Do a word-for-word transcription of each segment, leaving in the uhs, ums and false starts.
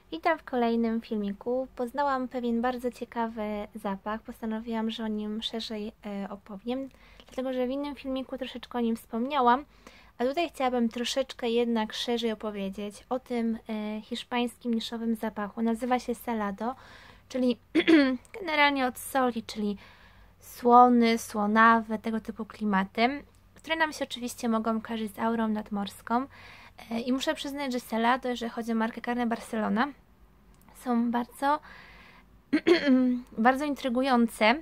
Witam w kolejnym filmiku. Poznałam pewien bardzo ciekawy zapach. Postanowiłam, że o nim szerzej e, opowiem, dlatego że w innym filmiku troszeczkę o nim wspomniałam, a tutaj chciałabym troszeczkę jednak szerzej opowiedzieć o tym e, hiszpańskim niszowym zapachu. Nazywa się Salado, czyli generalnie od soli, czyli słony, słonawy, tego typu klimaty, które nam się oczywiście mogą kojarzyć z aurą nadmorską. I muszę przyznać, że Salado, jeżeli chodzi o markę Carne Barcelona, są bardzo, bardzo intrygujące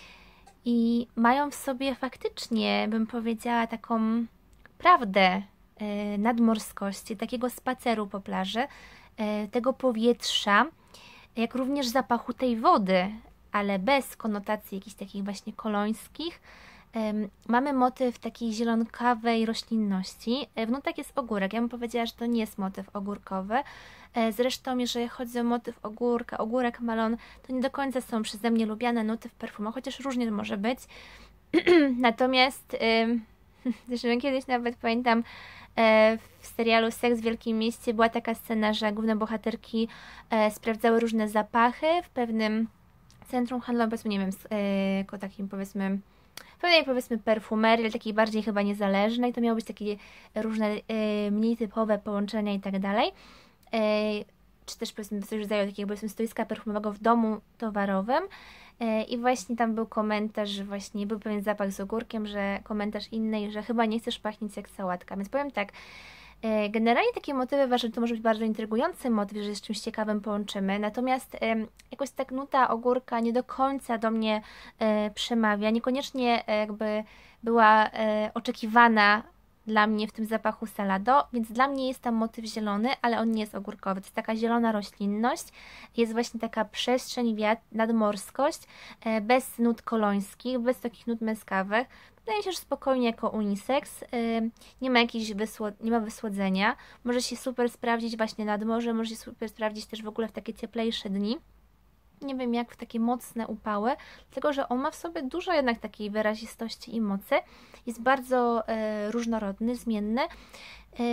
i mają w sobie faktycznie, bym powiedziała, taką prawdę nadmorskości, takiego spaceru po plaży, tego powietrza, jak również zapachu tej wody, ale bez konotacji jakichś takich właśnie kolońskich. Mamy motyw takiej zielonkawej roślinności. W nutach jest ogórek. Ja bym powiedziała, że to nie jest motyw ogórkowy. Zresztą, jeżeli chodzi o motyw ogórka, ogórek, malon, to nie do końca są przeze mnie lubiane nuty w perfumach, chociaż różnie to może być. Natomiast zresztą kiedyś nawet pamiętam, w serialu Seks w Wielkim Mieście była taka scena, że główne bohaterki sprawdzały różne zapachy w pewnym centrum handlowym, powiedzmy, nie wiem, jako takim, powiedzmy, pewnej, powiedzmy, perfumerii, ale takiej bardziej chyba niezależnej. To miały być takie różne e, mniej typowe połączenia i tak dalej. E, czy też, powiedzmy, coś w rodzaju takiego, powiedzmy, stoiska perfumowego w domu towarowym. E, I właśnie tam był komentarz, że właśnie był pewien zapach z ogórkiem, że komentarz innej, że chyba nie chcesz pachnieć jak sałatka. Więc powiem tak, generalnie takie motywy uważam, że to może być bardzo intrygujący motyw, że z czymś ciekawym połączymy, natomiast e, jakoś tak nuta ogórka nie do końca do mnie e, przemawia, niekoniecznie e, jakby była e, oczekiwana dla mnie w tym zapachu Salado, więc dla mnie jest tam motyw zielony, ale on nie jest ogórkowy, to jest taka zielona roślinność, jest właśnie taka przestrzeń, wiatr, nadmorskość, e, bez nut kolońskich, bez takich nut męskawych. Wydaje mi się, że spokojnie jako unisex, nie ma jakiejś wysło- nie ma wysłodzenia, może się super sprawdzić właśnie nad morze, może się super sprawdzić też w ogóle w takie cieplejsze dni. Nie wiem jak w takie mocne upały, dlatego że on ma w sobie dużo jednak takiej wyrazistości i mocy. Jest bardzo e, różnorodny, zmienny. E,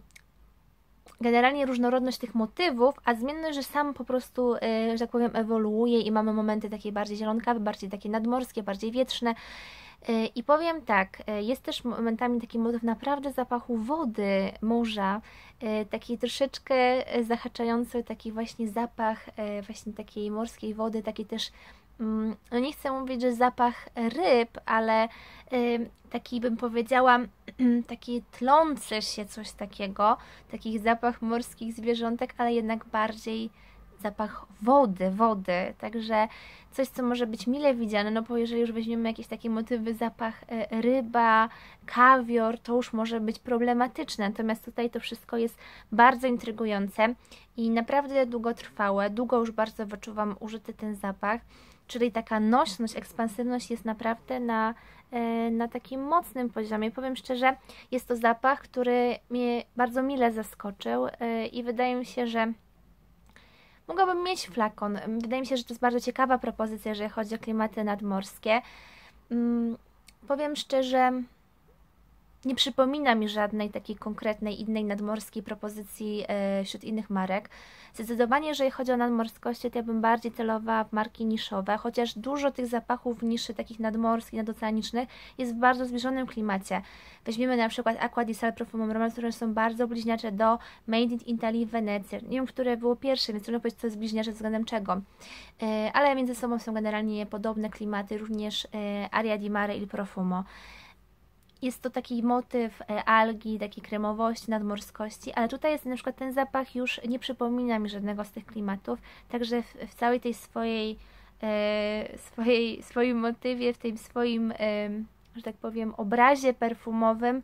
Generalnie różnorodność tych motywów, a zmienność, że sam po prostu, e, że tak powiem, ewoluuje i mamy momenty takie bardziej zielonkawe, bardziej takie nadmorskie, bardziej wietrzne. I powiem tak, jest też momentami taki motyw naprawdę zapachu wody, morza, taki troszeczkę zahaczający, taki właśnie zapach właśnie takiej morskiej wody, taki też, no nie chcę mówić, że zapach ryb, ale taki, bym powiedziała, taki tlący się coś takiego, takich zapach morskich zwierzątek, ale jednak bardziej zapach wody, wody, także coś, co może być mile widziane, no bo jeżeli już weźmiemy jakieś takie motywy, zapach ryba, kawior, to już może być problematyczne, natomiast tutaj to wszystko jest bardzo intrygujące i naprawdę długotrwałe, długo już bardzo wyczuwam użyty ten zapach, czyli taka nośność, ekspansywność jest naprawdę na, na takim mocnym poziomie. Powiem szczerze, jest to zapach, który mnie bardzo mile zaskoczył i wydaje mi się, że mogłabym mieć flakon. Wydaje mi się, że to jest bardzo ciekawa propozycja, jeżeli chodzi o klimaty nadmorskie. Hmm, powiem szczerze, nie przypomina mi żadnej takiej konkretnej innej nadmorskiej propozycji e, wśród innych marek. Zdecydowanie, jeżeli chodzi o nadmorskości, to ja bym bardziej celowała w marki niszowe, chociaż dużo tych zapachów niszy takich nadmorskich, nadoceanicznych jest w bardzo zbliżonym klimacie. Weźmiemy na przykład Acqua di Sal Profumum Roman, które są bardzo bliźniacze do Made in Italy w Wenecji. Nie wiem, które było pierwsze, więc trudno powiedzieć, co jest bliźniacze względem czego. E, ale między sobą są generalnie podobne klimaty, również e, Aria di Mare il Profumo. Jest to taki motyw algi, takiej kremowości, nadmorskości, ale tutaj jest na przykład ten zapach już nie przypomina mi żadnego z tych klimatów, także w, w całej tej swojej, e, swojej swoim motywie, w tym swoim, e, że tak powiem, obrazie perfumowym,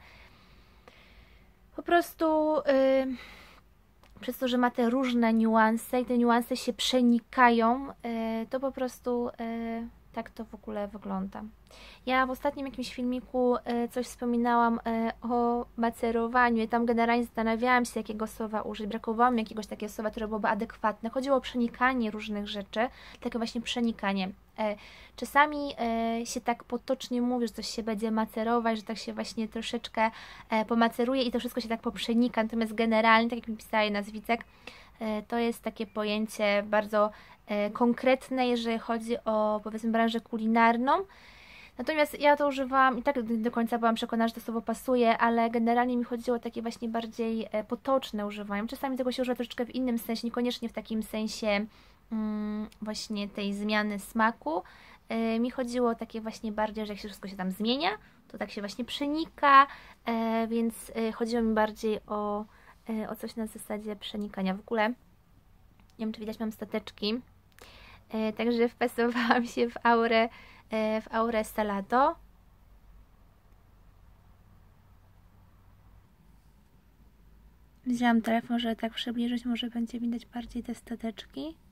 po prostu e, przez to, że ma te różne niuanse i te niuanse się przenikają, e, to po prostu e, tak to w ogóle wygląda. Ja w ostatnim jakimś filmiku e, coś wspominałam e, o macerowaniu i tam generalnie zastanawiałam się, jakiego słowa użyć. Brakowało mi jakiegoś takiego słowa, które byłoby adekwatne. Chodziło o przenikanie różnych rzeczy, takie właśnie przenikanie. E, czasami e, się tak potocznie mówi, że coś się będzie macerować, że tak się właśnie troszeczkę e, pomaceruje i to wszystko się tak poprzenika. Natomiast generalnie, tak jak mi pisała jedna z widzek, To jest takie pojęcie bardzo konkretne, jeżeli chodzi o, powiedzmy, branżę kulinarną. Natomiast ja to używałam i tak do końca byłam przekonana, że to słowo pasuje, ale generalnie mi chodziło o takie właśnie bardziej potoczne używanie. Czasami tego się używa troszeczkę w innym sensie, niekoniecznie w takim sensie mm, właśnie tej zmiany smaku. Yy, mi chodziło o takie właśnie bardziej, że jak się wszystko się tam zmienia, to tak się właśnie przenika, yy, więc yy, chodziło mi bardziej o, yy, o coś na zasadzie przenikania. W ogóle, nie wiem, czy widać, mam stateczki, yy, także wpasowałam się w aurę w aurę Salado. Wzięłam telefon, żeby tak przybliżyć, może będzie widać bardziej te stateczki.